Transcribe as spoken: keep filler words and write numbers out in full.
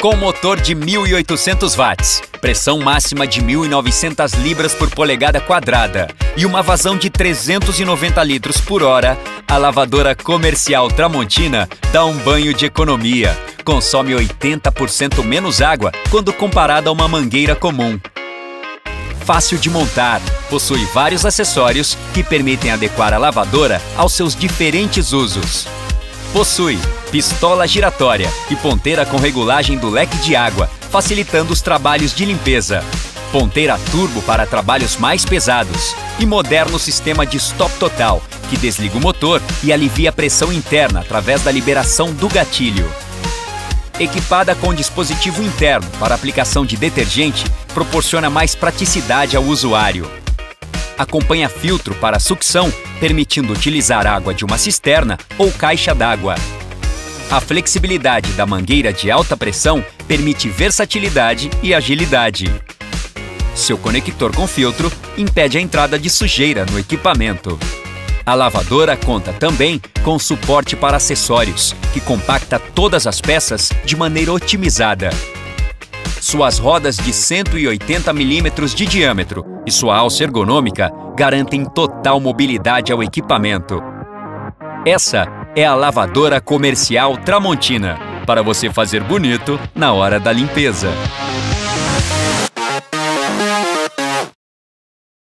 Com motor de mil e oitocentos watts, pressão máxima de mil e novecentas libras por polegada quadrada e uma vazão de trezentos e noventa litros por hora, a lavadora comercial Tramontina dá um banho de economia. Consome oitenta por cento menos água quando comparada a uma mangueira comum. Fácil de montar, possui vários acessórios que permitem adequar a lavadora aos seus diferentes usos. Possui pistola giratória e ponteira com regulagem do leque de água, facilitando os trabalhos de limpeza. Ponteira turbo para trabalhos mais pesados e moderno sistema de stop total, que desliga o motor e alivia a pressão interna através da liberação do gatilho. Equipada com dispositivo interno para aplicação de detergente, proporciona mais praticidade ao usuário. Acompanha filtro para sucção, permitindo utilizar água de uma cisterna ou caixa d'água. A flexibilidade da mangueira de alta pressão permite versatilidade e agilidade. Seu conector com filtro impede a entrada de sujeira no equipamento. A lavadora conta também com suporte para acessórios, que compacta todas as peças de maneira otimizada. Suas rodas de cento e oitenta milímetros de diâmetro e sua alça ergonômica garantem total mobilidade ao equipamento. Essa é a lavadora comercial Tramontina, para você fazer bonito na hora da limpeza.